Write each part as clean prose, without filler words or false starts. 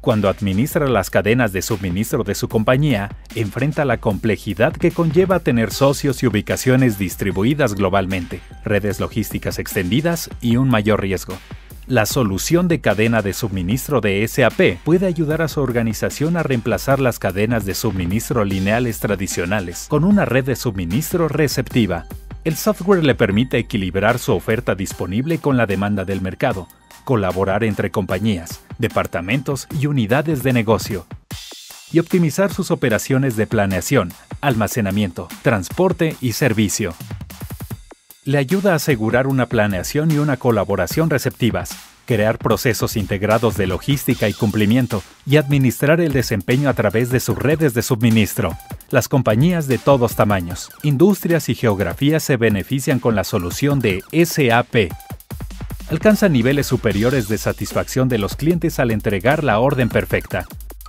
Cuando administra las cadenas de suministro de su compañía, enfrenta la complejidad que conlleva tener socios y ubicaciones distribuidas globalmente, redes logísticas extendidas y un mayor riesgo. La solución de cadena de suministro de SAP puede ayudar a su organización a reemplazar las cadenas de suministro lineales tradicionales con una red de suministro receptiva. El software le permite equilibrar su oferta disponible con la demanda del mercado, colaborar entre compañías, departamentos y unidades de negocio, y optimizar sus operaciones de planeación, almacenamiento, transporte y servicio. Le ayuda a asegurar una planeación y una colaboración receptivas, crear procesos integrados de logística y cumplimiento, y administrar el desempeño a través de sus redes de suministro. Las compañías de todos tamaños, industrias y geografías se benefician con la solución de SAP. Alcanzan niveles superiores de satisfacción de los clientes al entregar la orden perfecta.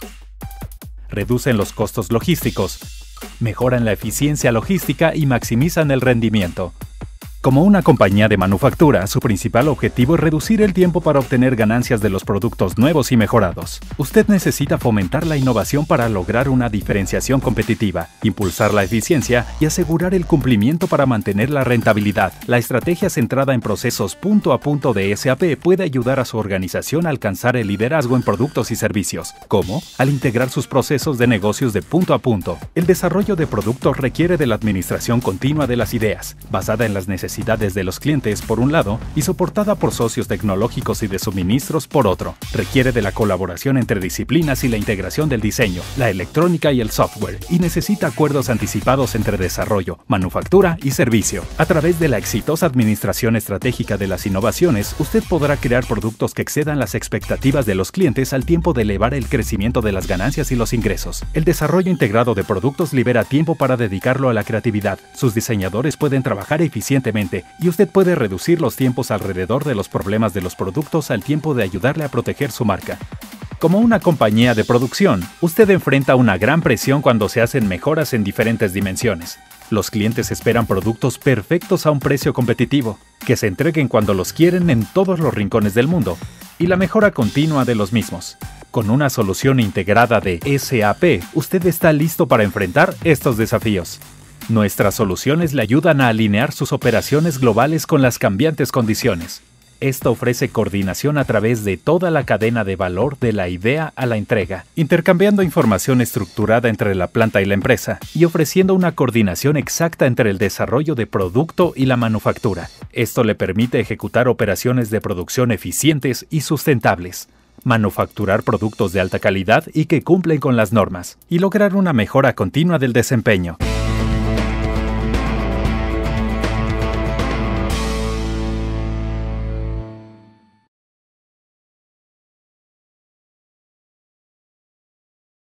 Reducen los costos logísticos, mejoran la eficiencia logística y maximizan el rendimiento. Como una compañía de manufactura, su principal objetivo es reducir el tiempo para obtener ganancias de los productos nuevos y mejorados. Usted necesita fomentar la innovación para lograr una diferenciación competitiva, impulsar la eficiencia y asegurar el cumplimiento para mantener la rentabilidad. La estrategia centrada en procesos punto a punto de SAP puede ayudar a su organización a alcanzar el liderazgo en productos y servicios. ¿Cómo? Al integrar sus procesos de negocios de punto a punto. El desarrollo de productos requiere de la administración continua de las ideas, basada en las necesidades de los clientes por un lado y soportada por socios tecnológicos y de suministros por otro. Requiere de la colaboración entre disciplinas y la integración del diseño, la electrónica y el software, y necesita acuerdos anticipados entre desarrollo, manufactura y servicio. A través de la exitosa administración estratégica de las innovaciones, usted podrá crear productos que excedan las expectativas de los clientes al tiempo de elevar el crecimiento de las ganancias y los ingresos. El desarrollo integrado de productos libera tiempo para dedicarlo a la creatividad. Sus diseñadores pueden trabajar eficientemente y usted puede reducir los tiempos alrededor de los problemas de los productos al tiempo de ayudarle a proteger su marca. Como una compañía de producción, usted enfrenta una gran presión cuando se hacen mejoras en diferentes dimensiones. Los clientes esperan productos perfectos a un precio competitivo, que se entreguen cuando los quieren en todos los rincones del mundo, y la mejora continua de los mismos. Con una solución integrada de SAP, usted está listo para enfrentar estos desafíos. Nuestras soluciones le ayudan a alinear sus operaciones globales con las cambiantes condiciones. Esto ofrece coordinación a través de toda la cadena de valor de la idea a la entrega, intercambiando información estructurada entre la planta y la empresa, y ofreciendo una coordinación exacta entre el desarrollo de producto y la manufactura. Esto le permite ejecutar operaciones de producción eficientes y sustentables, manufacturar productos de alta calidad y que cumplen con las normas, y lograr una mejora continua del desempeño.